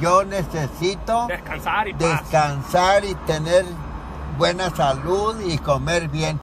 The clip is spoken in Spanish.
yo necesito descansar y paz. descansar y tener buena salud y comer bien.